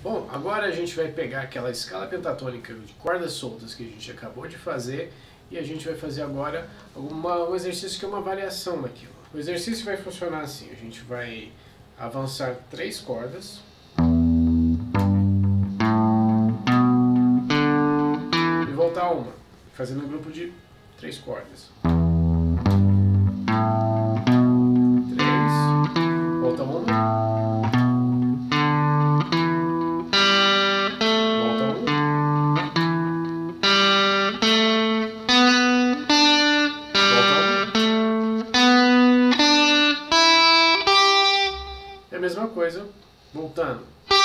Bom, agora a gente vai pegar aquela escala pentatônica de cordas soltas que a gente acabou de fazer e a gente vai fazer agora um exercício que é uma variação daquilo. O exercício vai funcionar assim, a gente vai avançar 3 cordas e voltar uma, fazendo um grupo de 3 cordas. 3, volta uma. É a mesma coisa, voltando.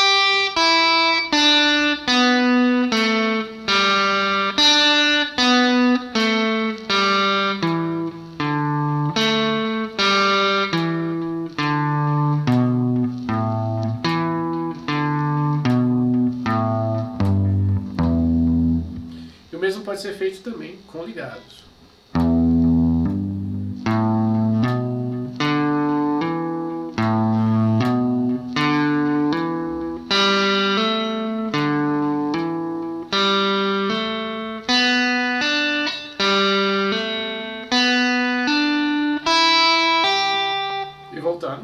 E o mesmo pode ser feito também com ligados. E voltando.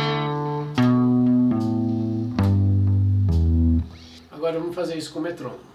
Agora vamos fazer isso com o metrônomo.